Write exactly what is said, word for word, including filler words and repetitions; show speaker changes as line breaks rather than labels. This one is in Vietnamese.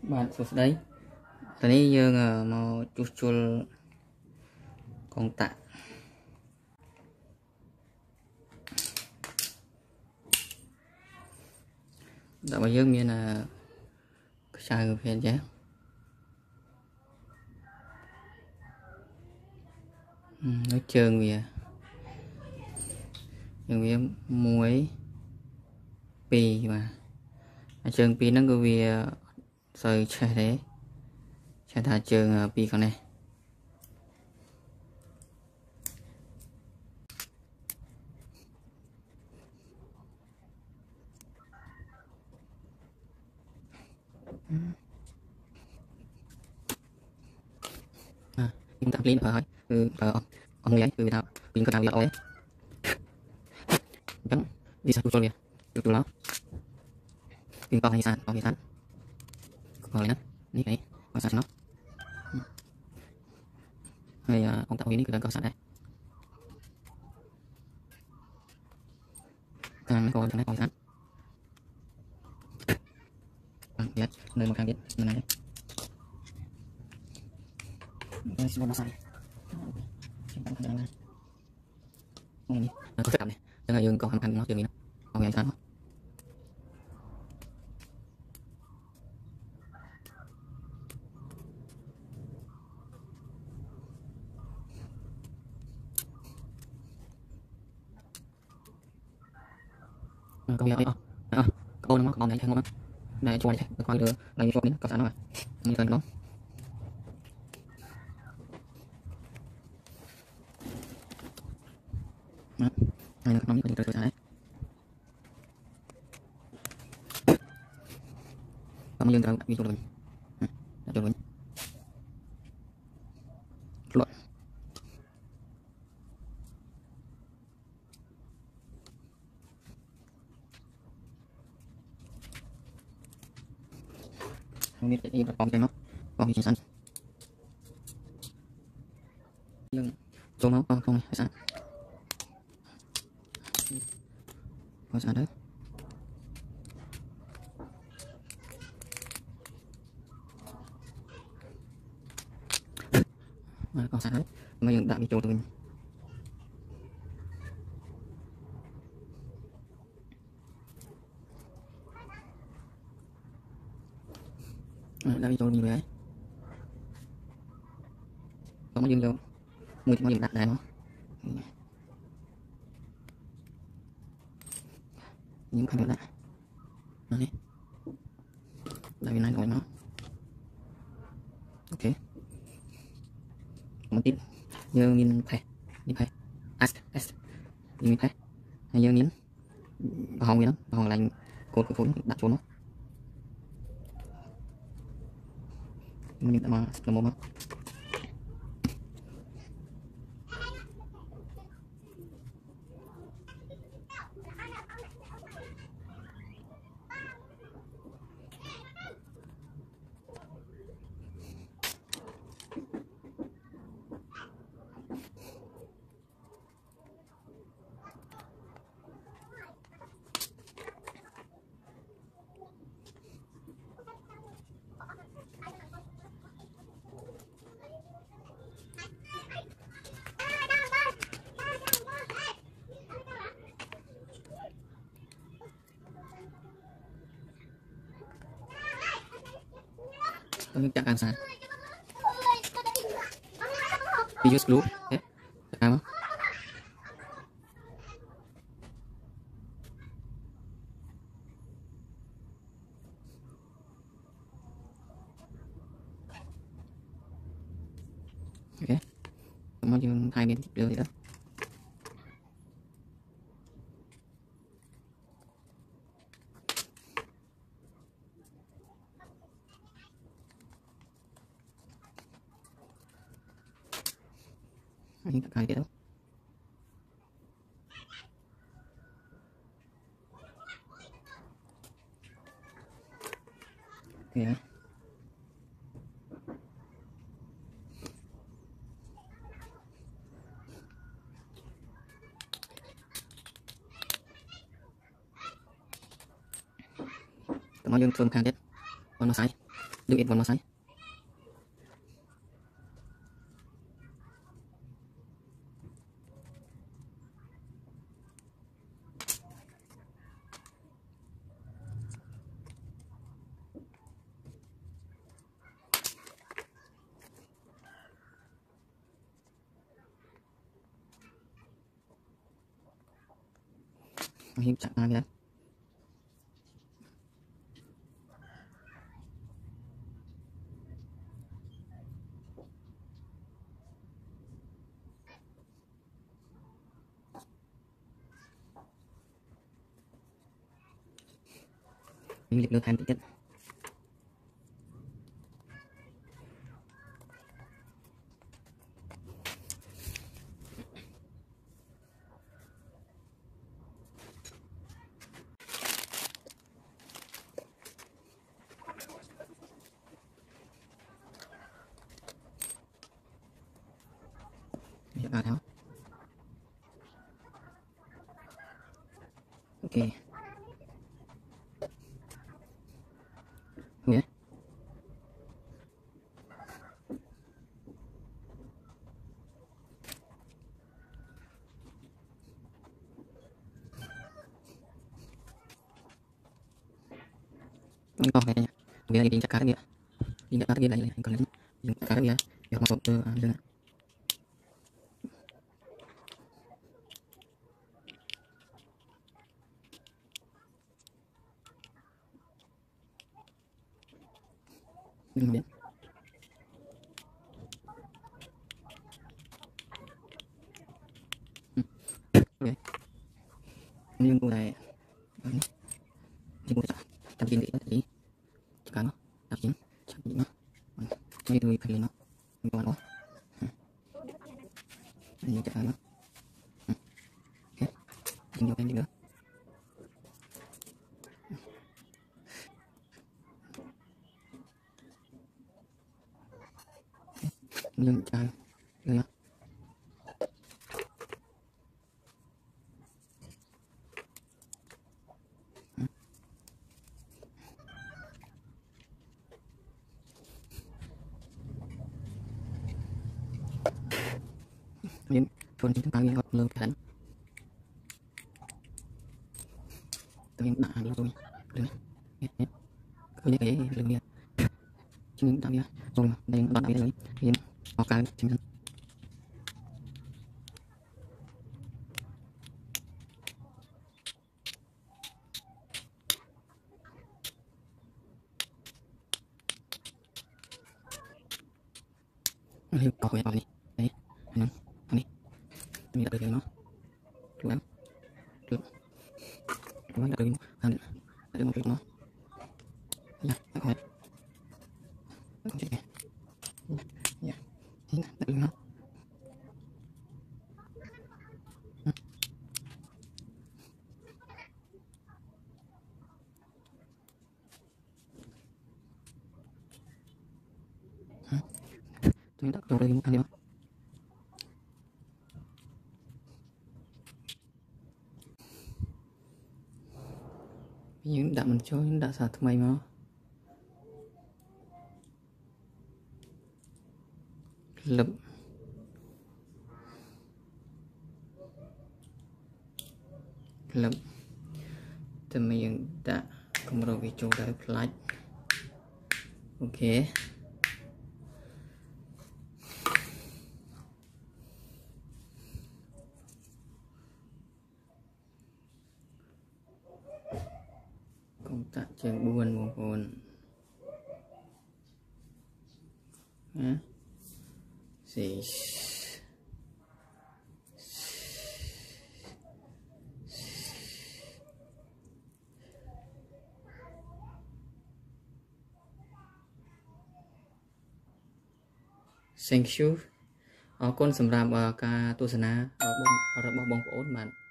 bạn số đấy tadi này dương mau chuchul con tạ đã bao dương như là sai người phèn chứ nói chơi vì nhưng vì muối pì mà trường pì nó có vì sợi chạy thế chạy thả trường pì con này à chúng ta lên ở ừ ở ở người ấy từ nào mình có nào vậy chẳng đi sao tôi liền được tôi nó mình còn hay sao còn hay sao còn này nè này còn sao nó hay ông tạo hình cái còn sao đây càng còn cái này còn sao biết nơi một càng biết nơi này đây xin nó sai này nó có phép này đang là dương còn hành nó chưa nghĩ nó còn ngày sao công việc ấy à câu nó còn này không này cho này coi được này cho đến có sẵn rồi như thế đó này là nó những cái đấy cảm ơn các video mình đã cho mình luận không biết cái con cái nó con gì sẵn nhưng cho nó con không hay sao có sao đấy mà còn sao đấy mới đã bị trôi tôi đã bị trôi như vậy có mấy dương vô mười mấy dương đặt đây nó những cái nữa nó đi tại vì này rồi nó ok một tiếp dương nhìn phải nhìn phải s s nhìn phải hay dương nhìn hồng gì đó hồng lạnh cột cái phốn đặt xuống nó mình đã mà là một tôi chắc ăn sao video group thế sao không ok cảm ơn hai bên đưa gì đó anh ta cài cái đó ok cảm ơn dương phương khang chết con nó sai được ít còn mà sai hiệp chặt ai vậy mình liệt được thành tích à tháo ok nghĩa ini kok kayaknya dia lagi diinjak kaki dia diinjak kaki dia lagi kalau ini diinjak kaki dia biar masuk ke sana kemudian oke ini yang mulai ini yang mulai chăm chín thì cả nó đặc chính chăm chín nó ngay từ phải lên nó mình qua nó mình chạy nó ok dính vào cái gì nữa nhưng chạy rồi những phần chúng ta nghe hoặc lơ cảnh tự nhiên đã đi rồi rồi cứ như cái lưng kia chúng ta nghe rồi đây đoạn này rồi thì họ cái chính xác hay có khỏe vào đi đấy nó đi mình đã được nó chú em được chú em đã được nó đã được một cái nó nha đã khỏe không chết nha đã được nó tôi đã đồ đây một thằng nữa những đã mình cho những đã xả thằng mày mà lập lập thì mình đã không bao giờ cho đại flight ok công tác trường buồn một hồn nhé gì thank you អរគុណសម្រាប់ការទស្សនារបស់បងប្អូនបាទ